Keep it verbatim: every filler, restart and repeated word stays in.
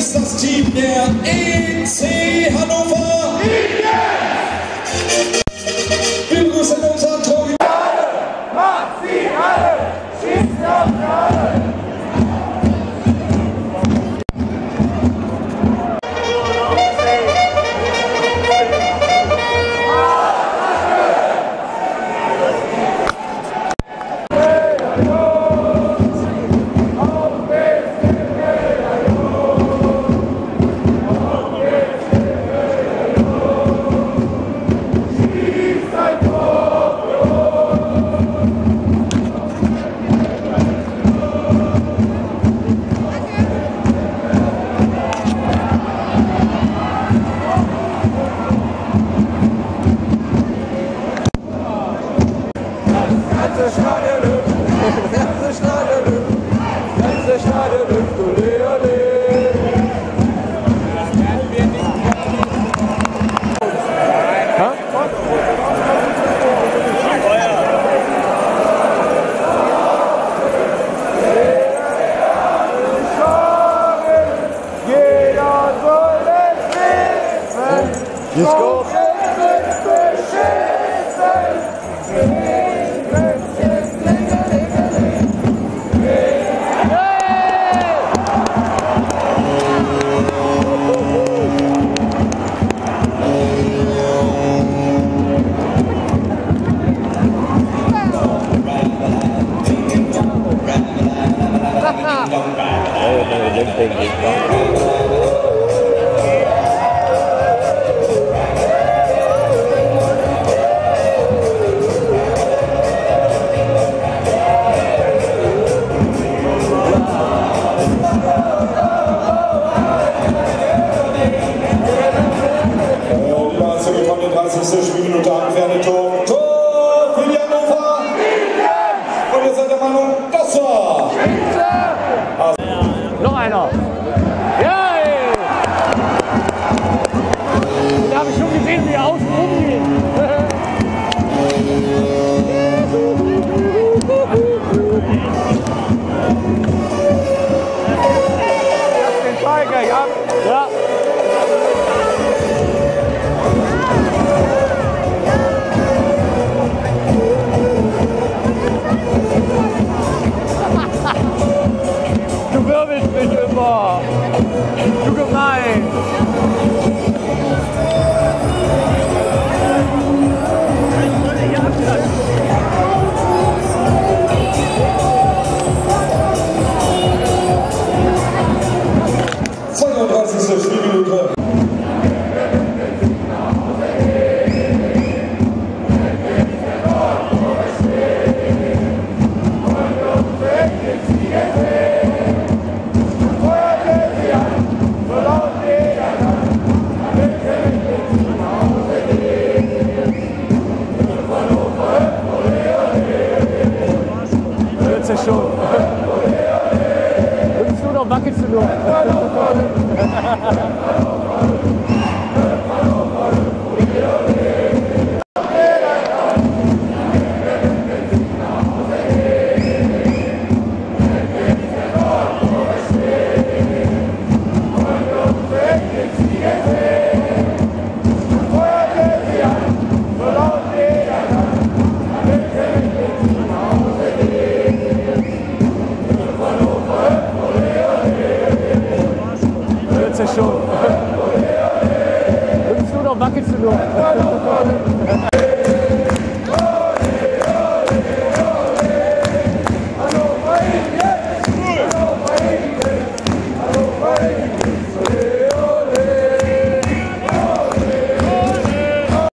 ist das Team der E C Hannover. Wir begrüßen unseren Torhüter. Macht sie alle! Schießt auf alle! Let's go! Spielminute anfährende Tor. Tor für die Hannover. Und jetzt hat der Mann das war. Also. Noch einer. Ja, ey. Da habe ich schon gesehen, wie er außen rumgeht. Den Ball gleich ab. Ja. Du wirbelst mich immer. Du gemein. zweiunddreißigste Spielminute. Schon. Hüpfst du noch, wackelst du noch?